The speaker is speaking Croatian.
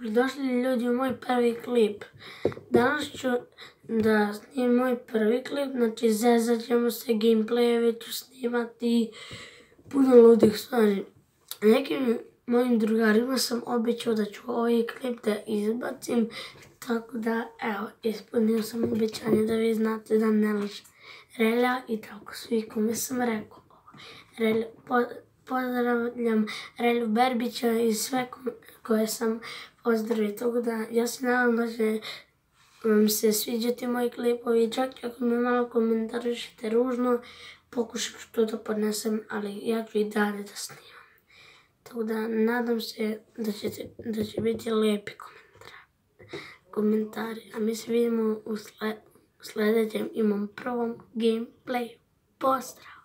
Dobrodošli ljudi u moj prvi klip. Danas ću da snimim moj prvi klip, znači zezat ćemo se, gameplayevi ću snimati, puno ludih stvari. Nekim mojim drugarima sam obećao da ću ovaj klip da izbacim, tako da evo, ispunio sam obećanje da vi znate da ne lažem. Relja i tako svi kome sam rekao. Pozdravljam Relju Berbića i sve koje sam pozdravio, tako da ja se nadam da će vam se sviđati moji klipovi, čak ako me malo komentarišete ružno, pokušam što da podnesem, ali ja ću i dalje da snimam. Tako da nadam se da će biti lijepi komentari, a mi se vidimo u sljedećem i mom prvom gameplayu. Pozdrav!